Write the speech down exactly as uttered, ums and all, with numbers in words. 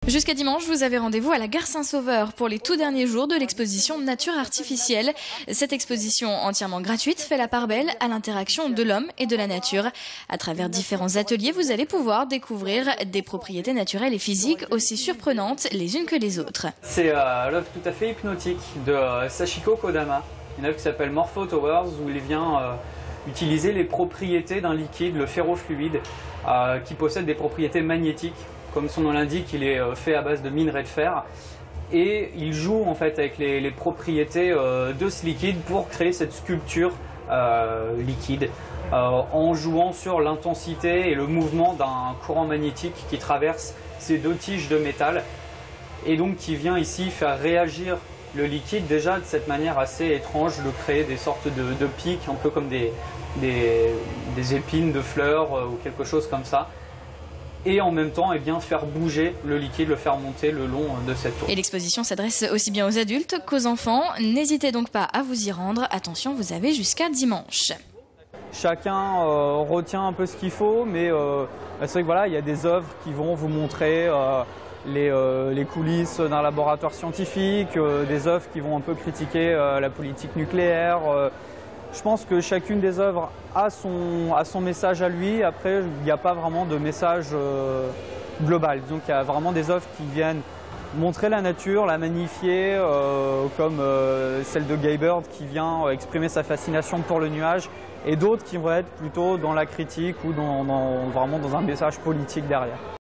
Jusqu'à dimanche, vous avez rendez-vous à la gare Saint-Sauveur pour les tout derniers jours de l'exposition Nature artificielle. Cette exposition entièrement gratuite fait la part belle à l'interaction de l'homme et de la nature. À travers différents ateliers, vous allez pouvoir découvrir des propriétés naturelles et physiques aussi surprenantes les unes que les autres. C'est euh, l'œuvre tout à fait hypnotique de euh, Sachiko Kodama, une œuvre qui s'appelle Morpho Towers, où il vient euh, utiliser les propriétés d'un liquide, le ferrofluide, euh, qui possède des propriétés magnétiques. Comme son nom l'indique, il est fait à base de minerai de fer et il joue en fait avec les, les propriétés euh, de ce liquide pour créer cette sculpture euh, liquide euh, en jouant sur l'intensité et le mouvement d'un courant magnétique qui traverse ces deux tiges de métal et donc qui vient ici faire réagir le liquide déjà de cette manière assez étrange, de créer des sortes de, de pics un peu comme des, des, des épines de fleurs euh, ou quelque chose comme ça. Et en même temps, eh bien, faire bouger le liquide, le faire monter le long de cette tour. Et l'exposition s'adresse aussi bien aux adultes qu'aux enfants. N'hésitez donc pas à vous y rendre. Attention, vous avez jusqu'à dimanche. Chacun euh, retient un peu ce qu'il faut, mais euh, c'est vrai que voilà, il y a des œuvres qui vont vous montrer euh, les, euh, les coulisses d'un laboratoire scientifique, euh, des œuvres qui vont un peu critiquer euh, la politique nucléaire. Euh, Je pense que chacune des œuvres a son, a son message à lui. Après, il n'y a pas vraiment de message euh, global. Donc il y a vraiment des œuvres qui viennent montrer la nature, la magnifier, euh, comme euh, celle de Guy Bird qui vient exprimer sa fascination pour le nuage, et d'autres qui vont être plutôt dans la critique ou dans, dans, vraiment dans un message politique derrière.